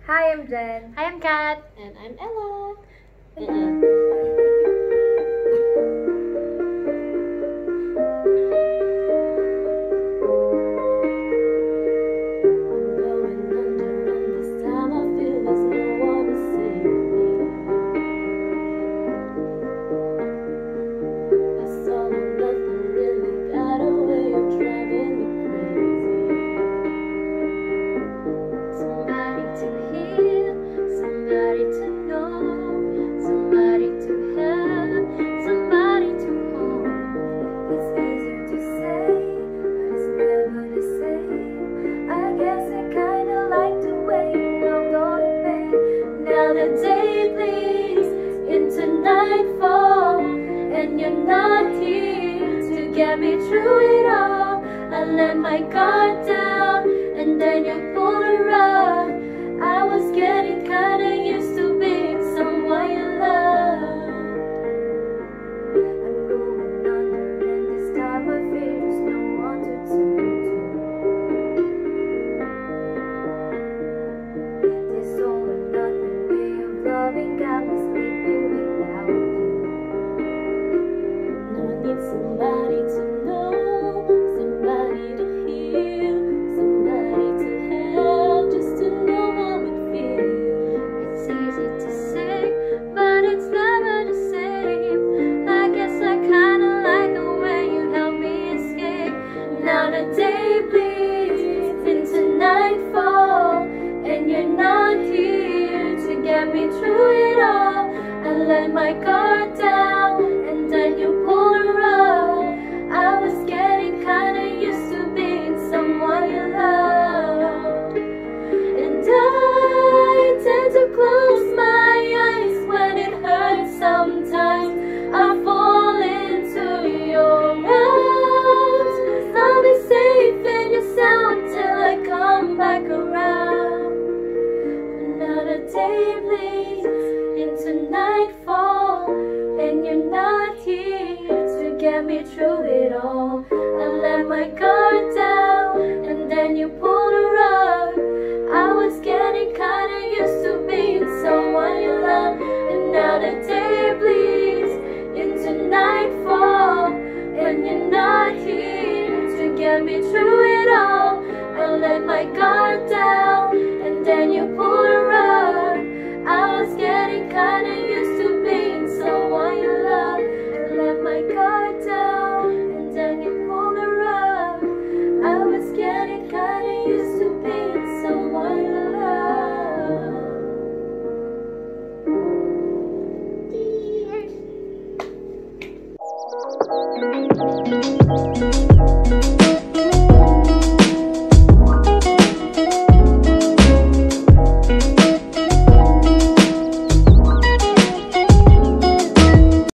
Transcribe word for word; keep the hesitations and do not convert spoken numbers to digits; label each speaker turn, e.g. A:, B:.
A: Hi, I'm Jen.
B: Hi, I'm Kat.
C: And I'm Ella.
D: The day bleeds into nightfall, and you're not here to get me through it all. I let my guard down, and then you pulled the rug. I was getting kinda used to being someone you love. I'm going under, and this time I fear there's no one to turn to. This all or nothing way of loving got me sleeping without you.
C: Now I need somebody to know, somebody to hear, somebody to help, just to know how it feels.
D: It's easy to say, but it's never the same. I guess I kinda like the way you help me escape. Now the day bleeds into nightfall, and you're not here to get me through it all. I let my guard down, and then you pulled the rug. I was getting kinda used to being someone you love. And I tend to close my eyes when it hurts sometimes. I fall into your arms. I'll be safe in your sound till I come back around. Another day bleeds into nightfall, and you're not here to get me through it all. I let my guard down, and then you pulled the rug. I was getting kinda used to being someone you love. And now the day bleeds into nightfall, and you're not here to get me through it all. I let my guard down, and then you pulled the rug. I was getting kinda